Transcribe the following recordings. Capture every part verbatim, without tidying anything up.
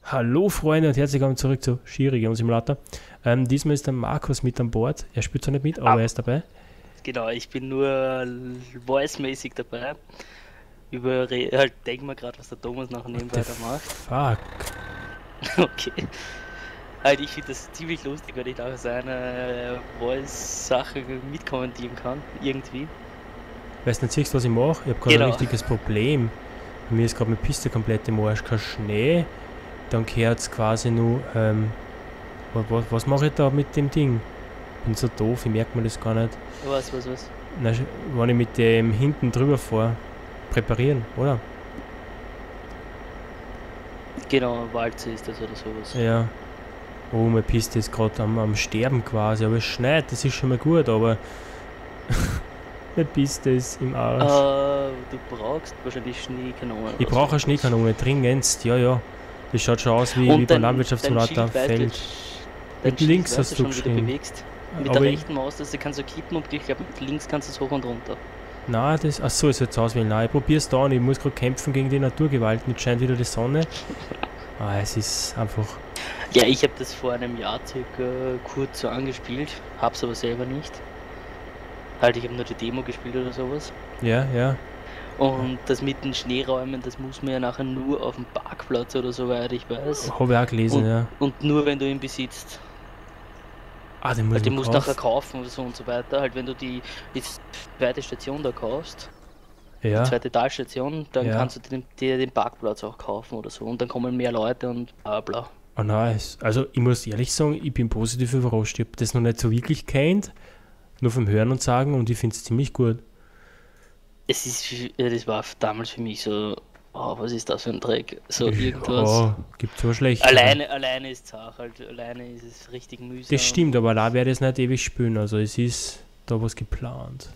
Hallo Freunde und herzlich willkommen zurück zu Skiregion Simulator. Ähm, diesmal ist der Markus mit an Bord. Er spielt zwar nicht mit, aber Ah, er ist dabei. genau, ich bin nur voice-mäßig dabei. Über halt denk mal gerade, was der Thomas nachher What nebenbei the da macht. fuck? Okay. Halt, ich finde das ziemlich lustig, wenn ich nachher seine Voice-Sache mitkommentieren kann. Irgendwie. Weißt du nicht, siehst, was ich mache? Ich habe gerade ein Genau. richtiges Problem. Bei mir ist gerade meine Piste komplett im Arsch. Kein Schnee. Dann gehört es quasi nur. Ähm, was, was mache ich da mit dem Ding? Bin so doof, ich merke mir das gar nicht. Was, was, was? Na, sch- wenn ich mit dem hinten drüber fahre, präparieren, oder? Genau, Walze ist das oder sowas. Ja. Oh, meine Piste ist gerade am, am Sterben quasi, aber es schneit, das ist schon mal gut, aber meine Piste ist im Äh, Arsch. du brauchst wahrscheinlich Schneekanonen Ich oder brauche eine sowas. Schneekanone, dringendst, ja, ja. Das schaut schon aus wie, wie Und beim dein, dein Landwirtschaftssimulator Schild weißt du, Feld. dein Mit Schild links weißt du hast du schon, wie du geschrieben. bewegst. Mit Aber der ich, rechten Maustaste kannst du kippen und ich glaube mit links kannst du es hoch und runter. nein, das, ach so, ich soll jetzt auswählen. Nein, ich probier's da und ich muss gerade kämpfen gegen die Naturgewalt. Jetzt scheint wieder die Sonne. Ah, es ist einfach, Ja, ich habe das vor einem Jahr circa kurz so angespielt, hab's aber selber nicht. Halt, ich habe nur die Demo gespielt oder sowas. ja, ja. Und das mit den Schneeräumen, das muss man ja nachher nur auf dem Parkplatz oder soweit ich weiß. Habe ich auch gelesen, Und, ja. und nur wenn du ihn besitzt. Ah, den muss Halt, ich den mir musst du nachher kaufen. kaufen oder so und so weiter. Halt, wenn du die, die zweite Station da kaufst, die Ja, zweite Talstation, dann ja. kannst du den, dir den Parkplatz auch kaufen oder so. Und dann kommen mehr Leute und bla bla. Oh nice. Also ich muss ehrlich sagen, ich bin positiv überrascht. Ich habe das noch nicht so wirklich kennt, nur vom Hören und Sagen und ich finde es ziemlich gut. Es ist, für- ja, das war damals für mich so, oh, was ist das für ein Dreck? So irgendwas. Ja, gibt zwar schlechtere. Alleine, alleine ist es auch, halt, alleine ist es richtig mühsam. Das stimmt, aber allein werde ich es nicht ewig spielen. Also es ist da was geplant.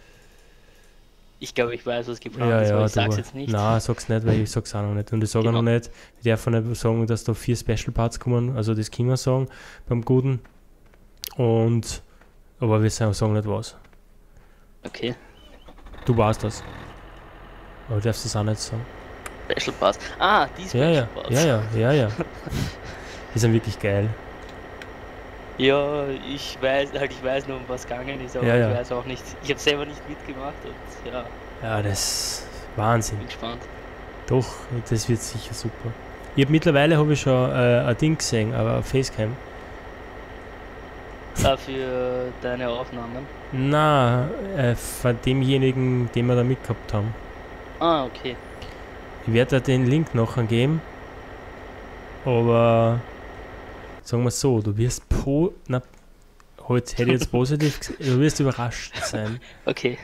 Ich glaube, ich weiß, was geplant Ja, ist, aber ja, ich sag's du, jetzt nicht. nein, sag's nicht, weil ich sag's auch noch nicht. Und ich sage auch Genau. noch nicht, ich darf auch nicht sagen, dass da vier Special Parts kommen, also das können wir sagen, beim Guten. Und, aber wir sagen sagen nicht was. Okay, Du weißt das. Aber du darfst das auch nicht sagen. Special Pass. Ah, die Ja, Special ja, Pass. ja, ja, ja, ja. Die sind wirklich geil. Ja, ich weiß, halt, ich weiß nur, um was gegangen ist, aber Ja, ja. ich weiß auch nicht. Ich habe selber nicht mitgemacht und ja, Ja, das ist Wahnsinn. bin gespannt. Doch, das wird sicher super. Ich hab, mittlerweile habe ich schon äh, ein Ding gesehen, aber ein Facecam. Ah, für deine Aufnahmen. Na, äh, von demjenigen, den wir da mitgehabt haben. Ah, okay. Ich werde dir den Link noch angeben. Aber sagen wir so, du wirst po. Na, heute hätte ich jetzt positiv gesehen, du wirst überrascht sein. Okay.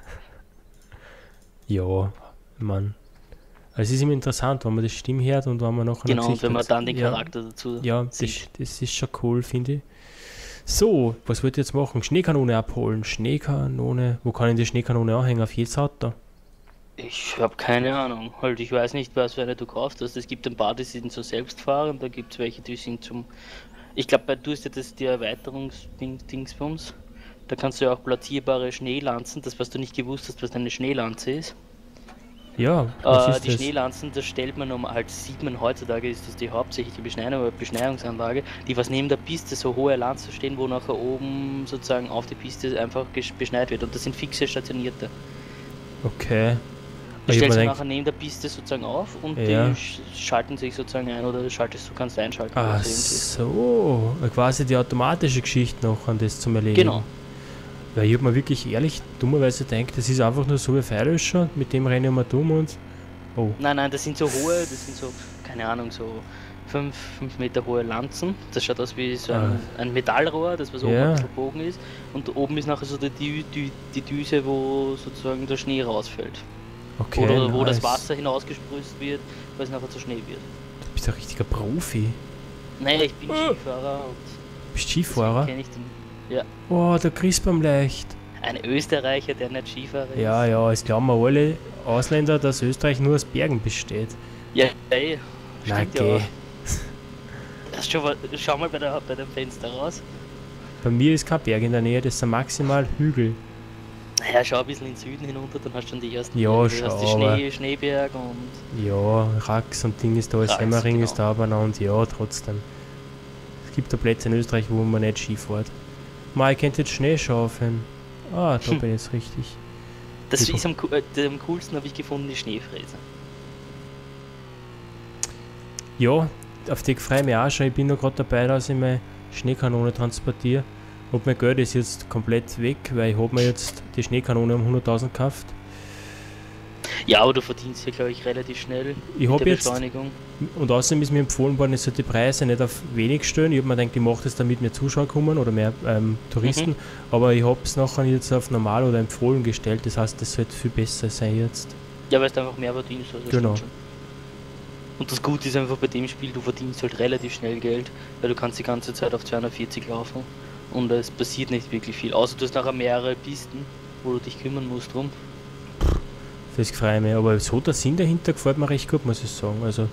Ja, Mann. Also es ist immer interessant, wenn man die Stimme hört und wenn man nachher Genau, noch und wenn man hat. dann den ja, Charakter dazu Ja, das, sieht. das ist schon cool, finde ich. So, was wollt ihr jetzt machen? Schneekanone abholen. Schneekanone. Wo kann ich die Schneekanone anhängen? Auf jedes Auto? Ich habe keine Ahnung. Halt, ich weiß nicht, was für eine du gekauft hast. Es gibt ein paar, die sind so selbstfahrend, da gibt es welche, die sind zum. Ich glaube, du hast ja das die Erweiterungsdingsbums. Da kannst du ja auch platzierbare Schneelanzen, das was du nicht gewusst hast, was eine Schneelanze ist. Ja, was Äh, ist die das? Schneelanzen, das stellt man um, halt sieht man heutzutage, ist das die hauptsächlich die Beschneidung, Beschneiungsanlage, die was neben der Piste so hohe Lanzen stehen, wo nachher oben sozusagen auf die Piste einfach gesch- beschneit wird. Und das sind fixe stationierte. Okay. Die Ich hab stellst mir du gedacht, nachher neben der Piste sozusagen auf und Ja. die sch schalten sich sozusagen ein oder schaltest du kannst einschalten. ach oder so irgendwie. so, quasi die automatische Geschichte noch an das zum Erledigen. Genau. Weil ich hab mir wirklich ehrlich dummerweise gedacht, das ist einfach nur so ein Pfeilöscher, mit dem rennen wir dumm und. Oh, Nein, nein, das sind so hohe, das sind so, keine Ahnung, so fünf Meter hohe Lanzen. Das schaut aus wie so ein, ein Metallrohr, das was oben Ja. ein bisschen Bogen ist. Und oben ist nachher so die, Dü Dü die Düse, wo sozusagen der Schnee rausfällt. okay. Oder wo nice. das Wasser hinausgesprüßt wird, weil es nachher zu Schnee wird. Du bist ein richtiger Profi. Naja, ich bin Äh. Skifahrer und Bist Skifahrer? kenne ich den. Ja, Oh, der Crispam leicht. ein Österreicher, der nicht Skifahrer ist. Ja, ja, es glauben wir alle Ausländer, dass Österreich nur aus Bergen besteht. Ja, ey, Na, stimmt ja geh. auch. Das schau, mal, schau mal bei, der, bei dem Fenster raus. Bei mir ist kein Berg in der Nähe, das sind maximal Hügel. Naja, schau ein bisschen in den Süden hinunter, dann hast du schon die ersten. Ja, du schau, hast die aber- Schnee, Schneeberg und. Ja, Rax und Ding ist da, Rax, Semmering genau. ist da beieinander, ja, trotzdem. Es gibt da Plätze in Österreich, wo man nicht Ski fährt. Ma, ich könnte jetzt Schnee schaufeln. Ah, da Hm. bin ich jetzt richtig. Das Super. ist am, coo- äh, am coolsten, habe ich gefunden, die Schneefräse. Ja, auf die freue ich mich auch schon. Ich bin noch gerade dabei, dass ich meine Schneekanone transportiere. Und mein Geld ist jetzt komplett weg, weil ich habe mir jetzt die Schneekanone um hunderttausend gekauft. Ja, aber du verdienst hier, glaube ich, relativ schnell Ich mit habe der jetzt, Beschleunigung. und außerdem ist mir empfohlen worden, ich soll die Preise nicht auf wenig stellen. Ich habe mir gedacht, ich mache das, damit mehr Zuschauer kommen oder mehr ähm, Touristen. Mhm. Aber ich habe es nachher jetzt auf normal oder empfohlen gestellt. Das heißt, das sollte viel besser sein jetzt. Ja, weil du einfach mehr verdienst. Also das Genau. stimmt schon. Und das Gute ist einfach bei dem Spiel, du verdienst halt relativ schnell Geld, weil du kannst die ganze Zeit auf zweihundertvierzig laufen und es passiert nicht wirklich viel. Außer du hast nachher mehrere Pisten, wo du dich kümmern musst drum. Das freue ich mich. Aber so der Sinn dahinter gefällt mir recht gut, muss ich sagen. Also,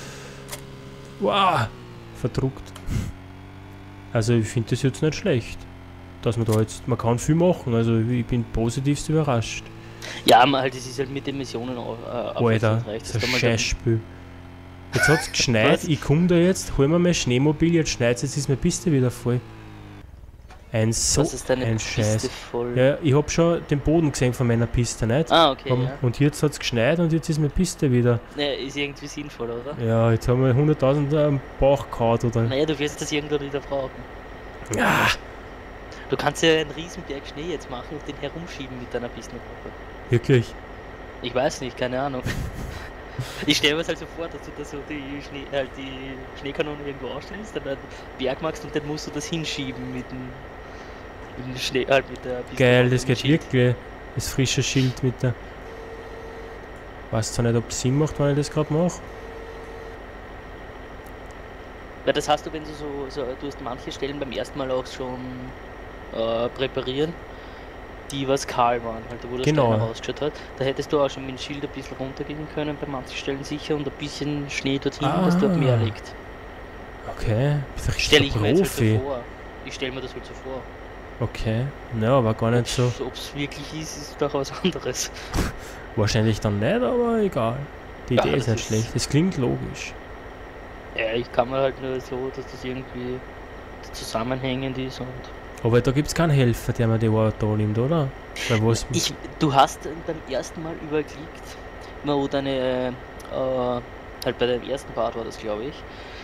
wow, verdruckt. Also ich finde das jetzt nicht schlecht, dass man da jetzt, man kann viel machen. Also ich bin positivst überrascht. Ja, aber halt, es ist halt mit den Missionen auch äh, Alter, abwechslungsreich. das Das ist kann ein man dann- Scheißspiel. Jetzt hat es geschneit, Was? ich komme da jetzt, hol mir mein Schneemobil, jetzt schneit jetzt ist meine Piste wieder voll. Ein so Was ist deine ein Piste Scheiß. voll? Ja, ich hab schon den Boden gesehen von meiner Piste, nicht? Ah, okay, Haben- ja. Und jetzt hat es geschneit und jetzt ist meine Piste wieder. Naja, ist irgendwie sinnvoll, oder? Ja, jetzt haben wir hunderttausend am Bauch gehauen, oder? Naja, du wirst das irgendwann wieder brauchen. Ah, Du kannst ja einen Riesenberg Schnee jetzt machen und den herumschieben mit deiner Pistenwoche. wirklich. Ich weiß nicht, keine Ahnung. Ich stelle mir es halt so vor, dass du da so die, Schnee, halt die Schneekanone irgendwo ausstellst, dann einen Berg machst und dann musst du das hinschieben mit dem, mit dem Schnee, halt mit der Pistenwoche Geil, das und dem geht Schild. wirklich. Das frische Schild mit der. Weiß zwar nicht, ob es Sinn macht, wenn ich das gerade mache. Weil das hast du, wenn du so, so, du hast manche Stellen beim ersten Mal auch schon äh, präparieren, die was kahl waren, halt wo das Genau. Stein rausgeschaut hat. Da hättest du auch schon mit dem Schild ein bisschen runtergehen können, bei manchen Stellen sicher, und ein bisschen Schnee dorthin, dass dort mehr Ah. liegt. Okay, bist du Stell richtig ich mir jetzt halt Profi. so vor. Ich stelle mir das halt so vor. Okay, ja, aber gar nicht so. Ob es wirklich ist, ist doch was anderes. Wahrscheinlich dann nicht, aber egal. Die Ja, Idee ist das nicht ist- schlecht. Es klingt logisch. Ja, ich kann mir halt nur so, dass das irgendwie zusammenhängend ist und. Aber da gibt es keinen Helfer, der mir die Arbeit da nimmt, oder? Weil was. Ich, du hast beim ersten Mal überklickt, wo deine, äh, halt bei deinem ersten Part war das, glaube ich,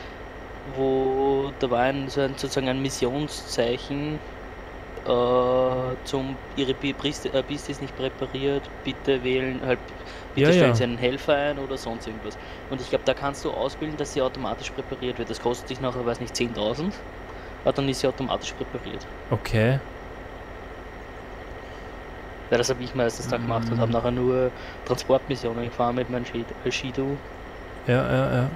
wo da war ein, so ein, sozusagen ein Missionszeichen äh, zum, ihre Bi- Piste, äh, Piste ist nicht präpariert, bitte wählen, halt, bitte Ja, stellen ja. Sie einen Helfer ein oder sonst irgendwas. Und ich glaube, da kannst du auswählen, dass sie automatisch präpariert wird. Das kostet dich nachher, weiß nicht, zehntausend, aber dann ist sie automatisch präpariert. Okay. Ja, das habe ich meistens dann gemacht und Mhm. habe nachher nur Transportmissionen gefahren mit meinem Shid- äh, Shido-Dings. Ja, ja, ja.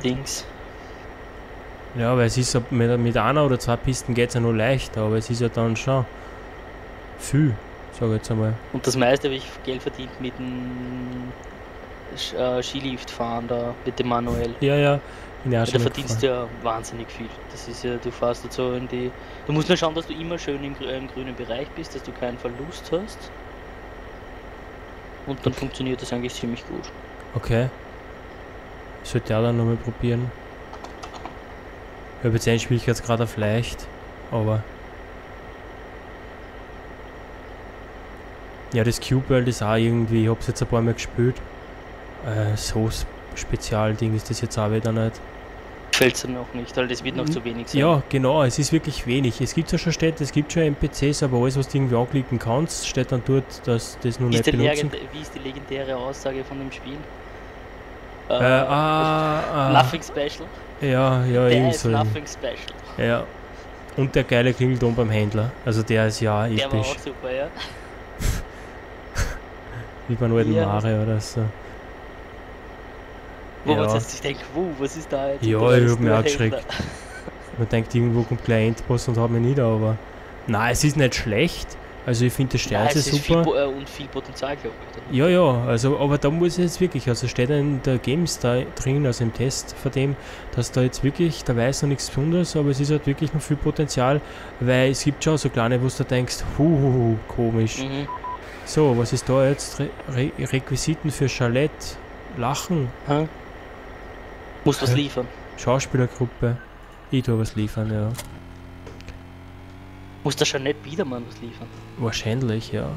Ja, weil es ist ja mit, mit einer oder zwei Pisten geht es ja noch leichter, aber es ist ja dann schon viel, sag ich jetzt einmal. Und das meiste habe ich Geld verdient mit dem Sch- äh, Skiliftfahren da, mit dem Manuell. Ja, ja. Bin ja auch Ja, da schon verdienst du ja wahnsinnig viel. Das ist ja, du fährst jetzt so in die. Du musst nur schauen, dass du immer schön im, grü- im grünen Bereich bist, dass du keinen Verlust hast. Und dann Okay. funktioniert das eigentlich ziemlich gut. Okay. Sollte ich auch dann nochmal probieren. Ich habe jetzt einen Spiel jetzt gerade auf leicht, aber. Ja, das Cube World ist auch irgendwie, ich habe es jetzt ein paar Mal gespielt. Äh, so s- Spezialding ist das jetzt auch wieder nicht. Fällt dir noch nicht, weil das wird noch Mhm. zu wenig sein. Ja, genau, es ist wirklich wenig. Es gibt ja schon Städte, es gibt schon N P Cs, aber alles, was du irgendwie anklicken kannst, steht dann dort, dass das noch Wie, nicht ist die benutzen. legend- wie ist die legendäre Aussage von dem Spiel? Äh, ah, ah, Nothing special. ja, ja, There irgend is so. nothing special. Ja. Und der geile Klingelton beim Händler. Also der ist ja Der war episch. auch super, ja. Wie beim alten Ja. Mario oder so. Wo man Ja, jetzt sich denkt, wow, was ist da jetzt? Ja, Und da ich ist hab mich nur auch ein geschreckt. Händler. man denkt, irgendwo kommt gleich ein Endboss und haut mich nieder, aber. Nein, es ist nicht schlecht. Also ich finde das Nein, Sternse es ist viel, super. Po- äh, und viel Potenzial, glaube ich. Ja, ja, also, aber da muss ich jetzt wirklich, also steht in der Games da drin, also im Test von dem, dass da jetzt wirklich, da weiß noch nichts Besonderes, aber es ist halt wirklich noch viel Potenzial, weil es gibt schon so kleine, wo du denkst, huhuhu, komisch. Mhm. So, was ist da jetzt? Re Re Requisiten für Chalet. Lachen. Hä? Musst was Hä? liefern. Schauspielergruppe. Ich tu was liefern, ja. Muss der Jeanette Biedermann was liefern? Wahrscheinlich, ja.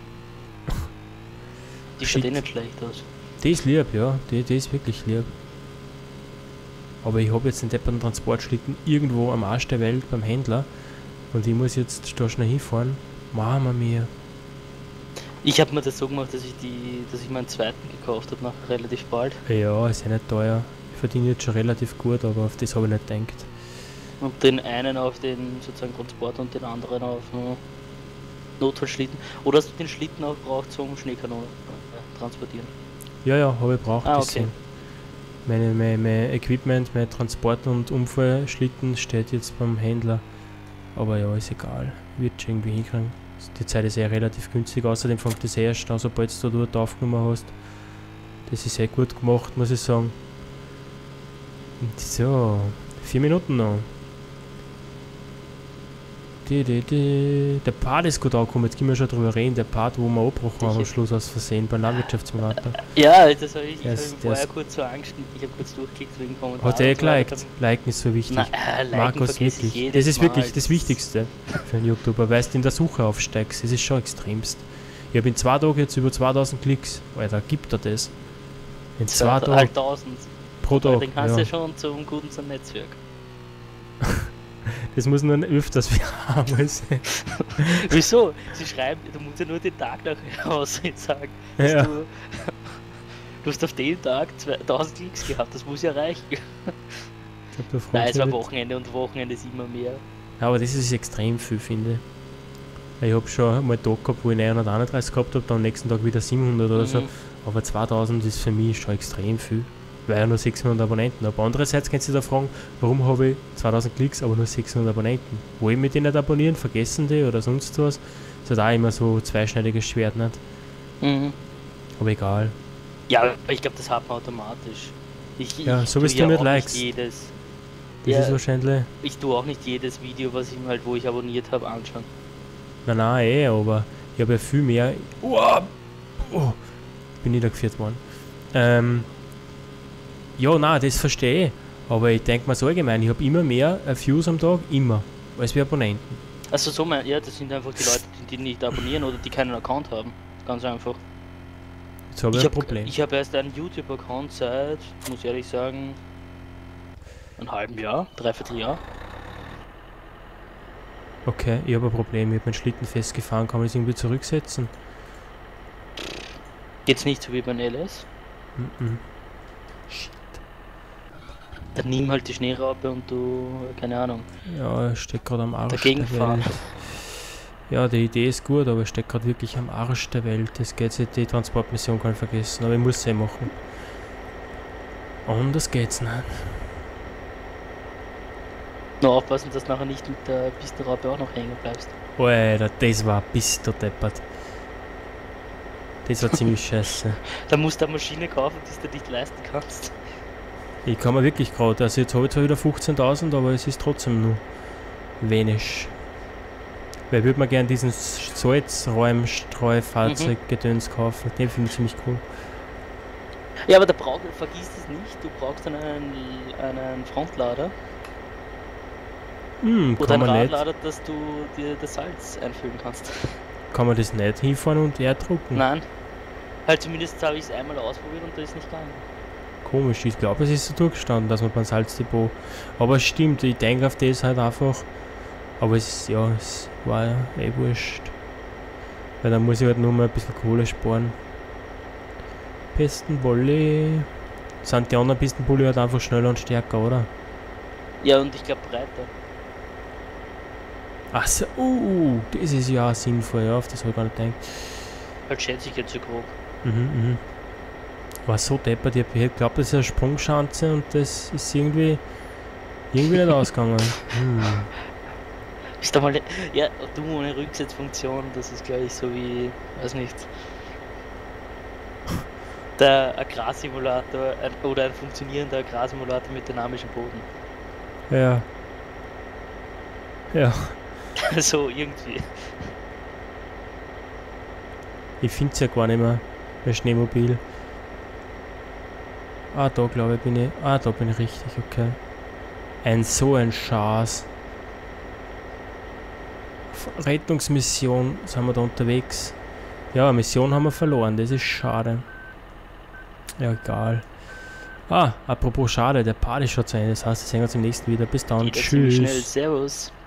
Die schaut Shit. eh nicht schlecht aus. Die ist lieb, ja. Die, die ist wirklich lieb. Aber ich habe jetzt einen depperten Transportschlitten irgendwo am Arsch der Welt beim Händler. Und ich muss jetzt da schnell hinfahren. Mama mia. Ich habe mir das so gemacht, dass ich die, dass ich meinen zweiten gekauft habe, nach relativ bald. Ja, ist ja nicht teuer. Ich verdiene jetzt schon relativ gut, aber auf das habe ich nicht gedacht. Und den einen auf den sozusagen Transport und den anderen auf äh, Notfallschlitten. Oder hast du den Schlitten auch braucht zum Schneekanone äh, transportieren? Ja, ja, habe ich braucht. Ah, deswegen. okay. Meine, mein, mein Equipment, mein Transport- und Unfallschlitten steht jetzt beim Händler. Aber ja, ist egal. Wird schon irgendwie hinkriegen. Die Zeit ist eh relativ günstig. Außerdem fängt das eh erst an, sobald du dort aufgenommen hast. Das ist eh gut gemacht, muss ich sagen. Und so, vier Minuten noch. Die, die, die. Der Part ist gut angekommen, jetzt können wir schon drüber reden. Der Part, wo wir abgebrochen haben am Schluss aus Versehen beim Landwirtschaftssimulator. Ja, das habe ich, ich Der hab ist- ihm der vorher ist- kurz so angeschnitten. Ich habe kurz durchgeklickt wegen Kommentaren. Hat er eh und so weiter. geliked. Liken ist so wichtig. Na, äh, liken Markus, vergesse ich wirklich. jedes Das ist Mal. wirklich das Wichtigste für einen YouTuber, weil du in der Suche aufsteigst. Das ist schon extremst. Ich habe in zwei Tagen jetzt über zweitausend Klicks. Alter, gibt er das? In zwei Halt Tagen tausend. pro Tag. Den kannst Ja. du ja schon zum guten zum Netzwerk. Das muss nur öfters haben. Also. Wieso? Sie schreiben, du musst ja nur den Tag nachher aussehen sagen. dass Ja. Du, du hast auf den Tag zweitausend Klicks gehabt, das muss ja reichen. Ich glaub, da freut Nein, es sich war nicht. Wochenende und Wochenende ist immer mehr. Aber das ist extrem viel, finde ich. Ich habe schon mal einen Tag gehabt, wo ich neunhunderteinunddreißig gehabt habe, dann am nächsten Tag wieder siebenhundert oder so. Mhm. Aber zweitausend ist für mich schon extrem viel, weil ich nur sechshundert Abonnenten habe. Andererseits kannst du dich da fragen, warum habe ich zweitausend Klicks, aber nur sechshundert Abonnenten? Wollen wir die nicht abonnieren, vergessen die oder sonst was? Das ist halt auch immer so ein zweischneidiges Schwert, nicht? Mhm. Aber egal. Ja, aber ich glaube, das hat man automatisch. Ich, Ja, ich so tue bist du ja nicht auch likes. Nicht jedes, Das Ja. ist wahrscheinlich... ich tue auch nicht jedes Video, was ich mir halt, wo ich abonniert habe, anschauen. Nein, nein, eh, aber ich habe ja viel mehr... Oh, oh, ich bin niedergeführt worden. Ähm... Ja, nein, das verstehe ich. Aber ich denke mal so allgemein, ich habe immer mehr äh, Views am Tag, immer, als wir Abonnenten. Also so mein, ja, das sind einfach die Leute, die, die nicht abonnieren oder die keinen Account haben. Ganz einfach. Jetzt habe ich Ich ein habe Problem. ich hab erst einen YouTube-Account seit, muss ehrlich sagen, einem halben Jahr, dreiviertel Jahr. Okay, ich habe ein Problem. Ich habe meinen Schlitten festgefahren, kann man das irgendwie zurücksetzen? Geht's nicht so wie beim L S. Mhm. Shit. Dann nimm halt die Schneeraupe und du, keine Ahnung. Ja, ich stecke gerade am Arsch Dagegen der fahren. Welt. Ja, die Idee ist gut, aber ich stecke gerade wirklich am Arsch der Welt. Das geht nicht, die Transportmission kann ich vergessen, aber ich muss sie machen. Anders geht's nicht. Nur aufpassen, dass du nachher nicht mit der Pistenraupe auch noch hängen bleibst. Alter, das war bis der deppert. Das war ziemlich scheiße. Da musst du eine Maschine kaufen, die du nicht leisten kannst. Ich kann mir wirklich gerade, also jetzt habe ich zwar wieder fünfzehntausend, aber es ist trotzdem nur wenig. Weil ich würde mir gerne diesen Salzräumstreufahrzeug-Gedöns kaufen. Den finde ich ziemlich cool. Ja, aber da brauch, vergiss es nicht, du brauchst dann einen, einen Frontlader Hm, oder kann einen man nicht, Radlader, dass du dir das Salz einfüllen kannst. kann man das nicht hinfahren und erdrucken? Nein. Halt zumindest habe ich es einmal ausprobiert und da ist nicht gegangen. Komisch, ich glaube, es ist so durchgestanden, dass man beim Salzdepot. Aber es stimmt, ich denke auf das halt einfach. Aber es ist, ja, es war ja eh wurscht. Weil dann muss ich halt nur mal ein bisschen Kohle sparen. Pistenvolley. Sind die anderen Pistenvolley halt einfach schneller und stärker, oder? Ja, und ich glaube breiter. Achso, uh, das ist ja auch sinnvoll, ja, auf das habe ich gar nicht gedacht. Halt schätze ich jetzt so grob. Mhm, mhm. War so deppert, ich hab geglaubt, das ist eine Sprungschanze und das ist irgendwie irgendwie nicht ausgegangen. Hm. Ist da mal, ja, du ohne Rücksetzfunktion, das ist glaube ich so wie, weiß nicht, der Agrarsimulator ein, oder ein funktionierender Agrarsimulator mit dynamischem Boden. Ja. Ja. So irgendwie. Ich finde es ja gar nicht mehr bei Schneemobil. Ah, da glaube ich bin ich. Ah, da bin ich richtig, okay. Ein so ein Schatz. Rettungsmission sind wir da unterwegs. Ja, eine Mission haben wir verloren, das ist schade. Ja, egal. Ah, apropos schade, der Part ist schon zu Ende. Das heißt, wir sehen uns im nächsten wieder. Bis dann, Geht ja ziemlich tschüss. schnell. Servus.